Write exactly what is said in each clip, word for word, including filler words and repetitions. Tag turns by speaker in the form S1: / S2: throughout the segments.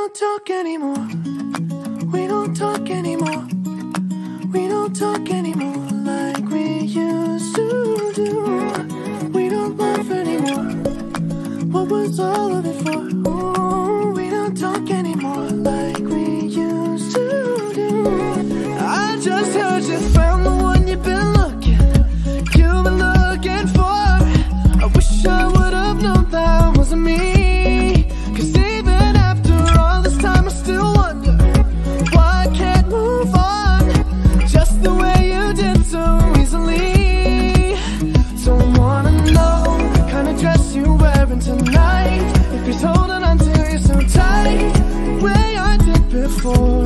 S1: don't talk anymore. We don't talk anymore. We don't talk anymore like we used to do. We don't laugh anymore. What was all of it for? Ooh, we don't talk anymore like we used to do. I just heard you found the one you've been looking, you've been looking for. I wish I would have known that wasn't me. Cause even after all this time I still wonder why I can't move on just the way you did so easily. Don't wanna know the kind of dress you're wearing tonight, if he's holding on to you so tight the way I did before.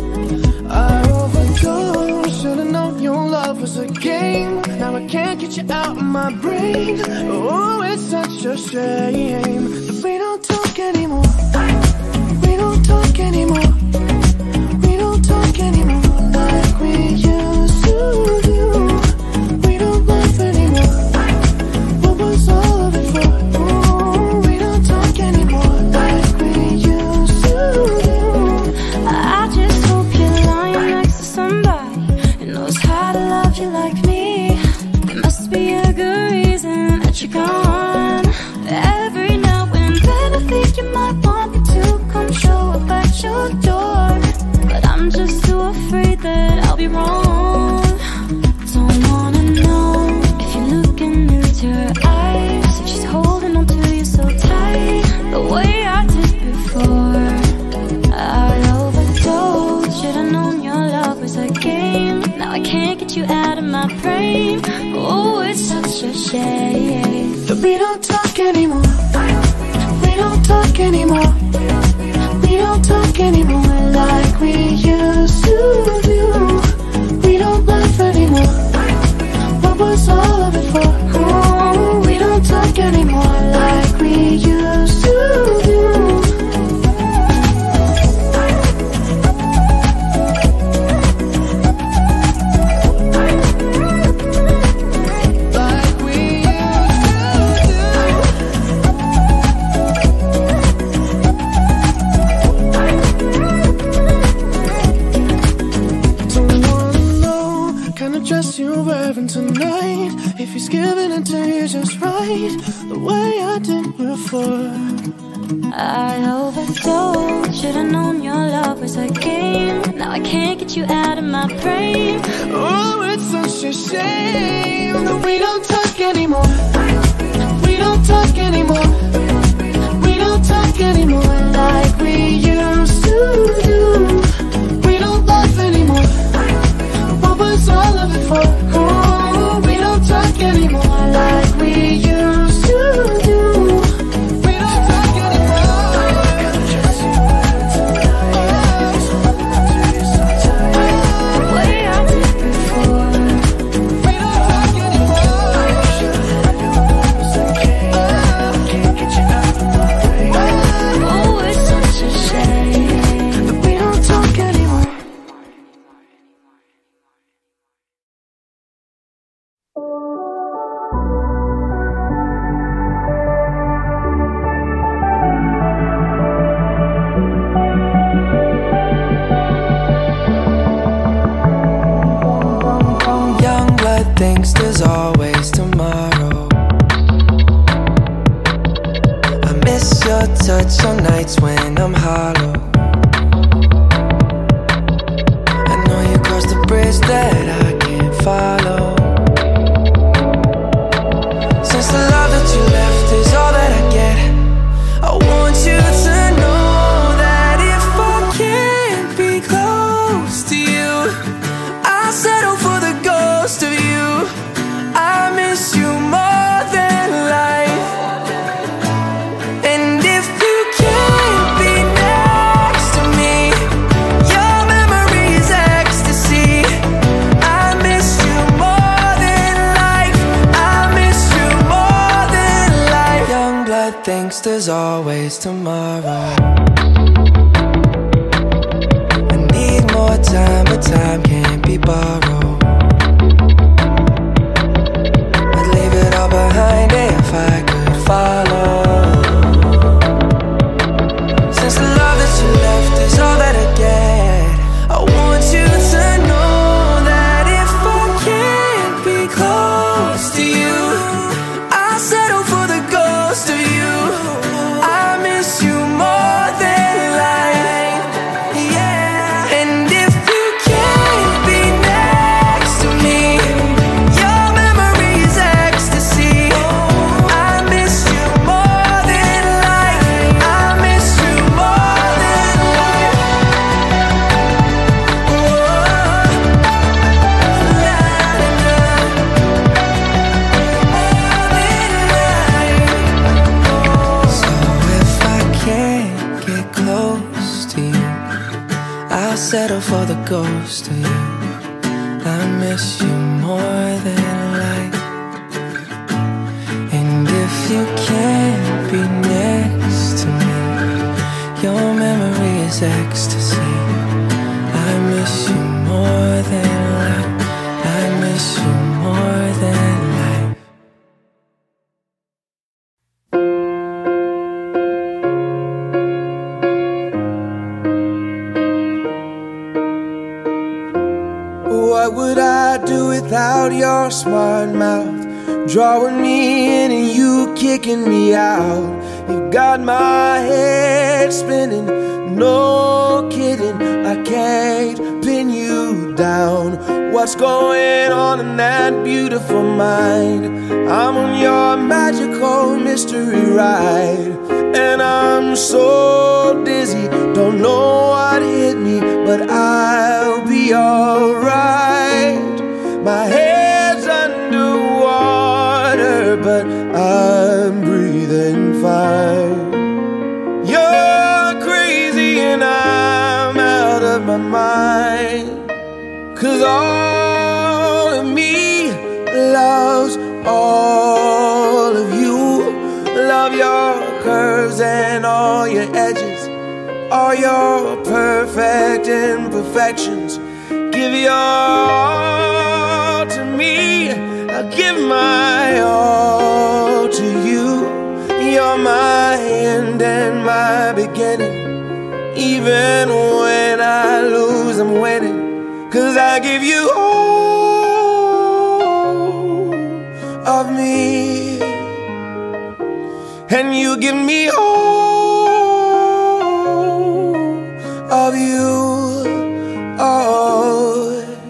S1: I overdosed, should've known your love was a game. Now I can't get you out of my brain. Oh, it's such a shame that we don't talk anymore. We don't talk anymore. We don't talk anymore like we used to do. We don't laugh anymore. What was all of it for? Ooh, we don't talk anymore like we used to do.
S2: I just hope you're lying next to somebody who knows how to love you like me. There must be a good reason that you're gone. Every now and then I think you might want me to come show up at your door, but I'm just too afraid that I'll be wrong. Don't wanna know if you're looking into her eyes, if she's holding on to you so tight the way I did before. I overdosed, should've known your love was a game. Now I can't get you out of my brain. Oh, it's such a shame
S1: that we don't talk anymore. We don't talk anymore. We don't talk anymore like we used to do. We don't laugh anymore. What was all of it for? Oh, we don't talk anymore like we used to do. You're wearing tonight, if he's giving it to you just right the way I did before.
S2: I overdosed, should've known your love was a game. Now I can't get you out of my brain.
S1: Oh, it's such a shame that we don't talk anymore. We don't talk anymore. We don't talk anymore like we used to do. We don't laugh anymore. What was all of it for? Oh, we don't talk anymore like we used to do. We don't talk anymore. The way I did before. We don't talk anymore. Can't get you out of my brain.
S2: Oh, it's such a shame
S1: that we don't talk anymore.
S3: Thinks there's always tomorrow. I miss your touch on nights when I'm hollow. I know you crossed the bridge that I can't follow. Since the love that you left is all that I get, I want you to know that if I can't be close to you, I'll settle for the ghost of you. I miss you more than life. And if you can't be next to me, your memory is ecstasy. I miss you more than life. I miss you more than life. Young blood thinks there's always tomorrow. I need more time, but time can't be borrowed. Behind if I could follow. Since the love that you left get close to you. I'll settle for the ghost of you. I miss you more than life. And if you can't be next to me, your memory is ecstasy. I miss you more than life. I miss you more than life.
S4: What would I do without your smart mouth? Drawing me in and you kicking me out. You got my head spinning, no kidding. I can't pin you down. What's going on in that beautiful mind? I'm on your magical mystery ride, and I'm so dizzy, don't know what hit me, but I'll be alright. My head's underwater, but I'm breathing fine. You're crazy and I'm out of my mind, 'cause all of me loves all of you. Love your curves and all your edges, all your perfect imperfections. Give your all to me, I'll give my all to you. You're my end and my beginning. Even when I lose, I'm winning, 'cause I give you all of me, and you give me all of you. Oh,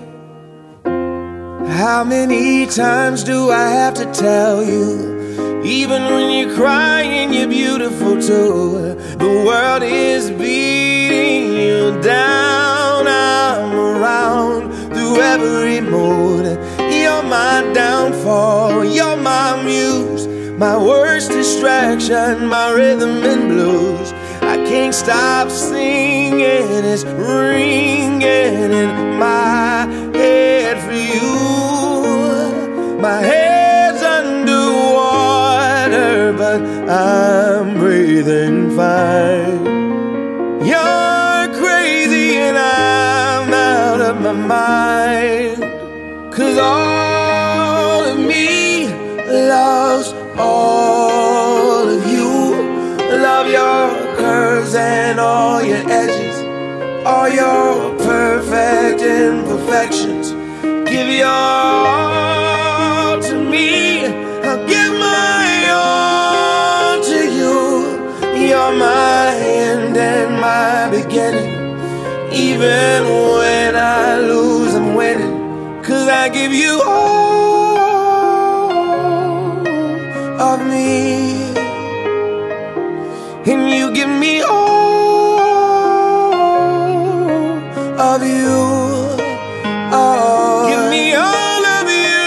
S4: how many times do I have to tell you? Even when you're crying, you're beautiful too. The world is beating you down. I'm around through every mood. You're my downfall, you're my muse, my worst distraction, my rhythm and blues. I can't stop singing, it's ringing in my head for you. My head's underwater, but I'm breathing fine. You're crazy and I'm out of my mind, 'cause all of me loves all of you. Love your curves and all your edges, all your perfect imperfections. Give your all to me, I'll give my all to you. You're my end and my beginning. Even when I lose, I'm winning, 'cause I give you all of me, and you give me all of you. Oh, give me all of you.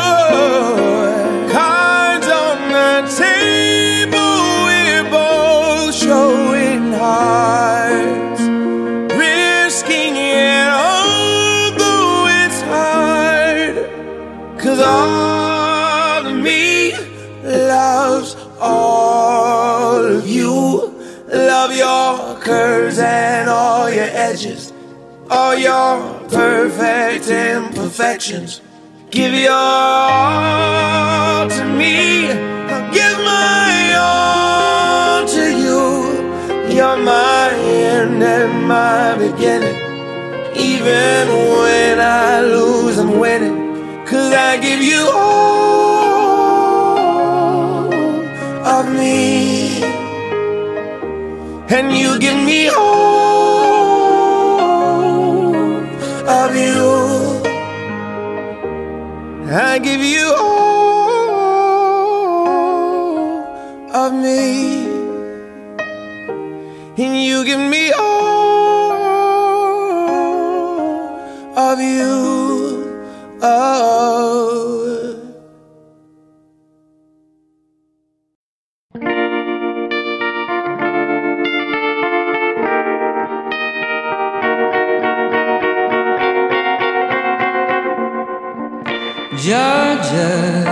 S4: Cards on the table, we're both showing hearts, risking it although it's hard, 'cause all of me loves all of you. Love your curves and all your edges, all your perfect imperfections. Give your all to me, I'll give my all to you. You're my end and my beginning. Even when I lose, I'm winning, 'cause I give you all of me, and you give me all of you. I give you all of me, and you give me all of you. Oh.
S5: Georgia.